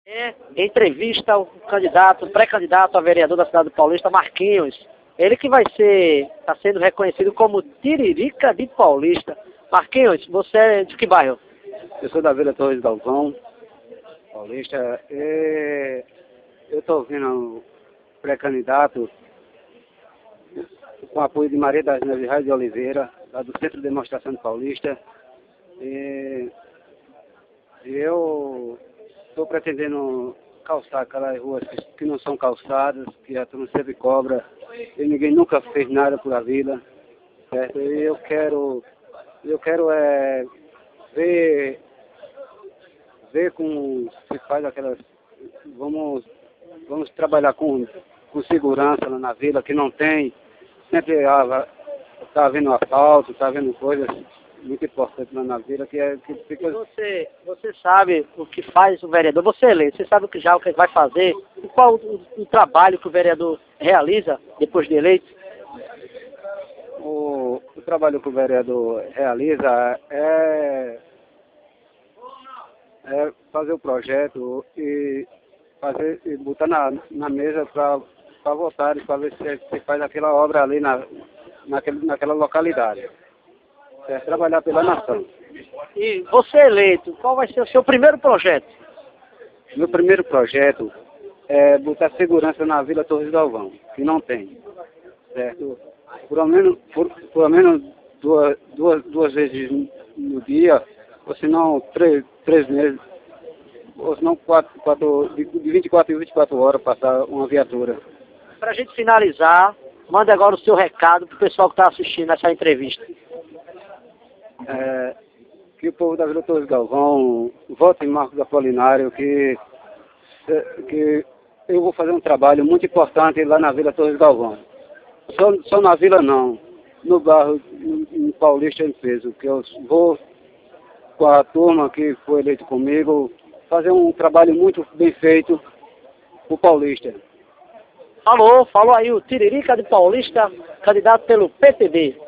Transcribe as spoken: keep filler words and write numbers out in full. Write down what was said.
É, entrevista ao candidato, pré-candidato a vereador da cidade de Paulista, Marquinhos. Ele que vai ser, está sendo reconhecido como Tiririca de Paulista. Marquinhos, você é de que bairro? Eu sou da Vila Torres Galvão, Paulista. E eu estou vindo pré-candidato com apoio de Maria das Neves Reis de Oliveira, lá do Centro de Demonstração de Paulista. E eu estou pretendendo calçar aquelas ruas que, que não são calçadas, que a turma sempre cobra, e ninguém nunca fez nada por a vila, certo? E eu quero, eu quero é, ver, ver como se faz aquelas, vamos, vamos trabalhar com, com segurança lá na vila, que não tem, sempre está havendo assalto, está havendo coisas muito importante lá na vila, que é que fica... Você, você sabe o que faz o vereador, você é eleito, você sabe o que já o que vai fazer, e qual o, o trabalho que o vereador realiza depois de eleito? O, o trabalho que o vereador realiza é, é fazer o projeto e, fazer, e botar na, na mesa para votar, para ver se, se faz aquela obra ali na, naquele, naquela localidade. É trabalhar pela nação. E você eleito, qual vai ser o seu primeiro projeto? Meu primeiro projeto é botar segurança na Vila Torres Galvão, que não tem, certo? Por ao menos, por, por ao menos duas, duas, duas vezes no dia, ou se não três, três meses, ou se não quatro, quatro, de vinte e quatro em vinte e quatro horas passar uma viatura. Para a gente finalizar, manda agora o seu recado para o pessoal que está assistindo essa entrevista. É, que o povo da Vila Torres Galvão vote em Marcos Apolinário, que, que eu vou fazer um trabalho muito importante lá na Vila Torres Galvão. Só, só na vila não, no bairro em Paulista em peso, que eu vou com a turma que foi eleito comigo fazer um trabalho muito bem feito para o Paulista. Falou, falou aí o Tiririca de Paulista, candidato pelo P T B.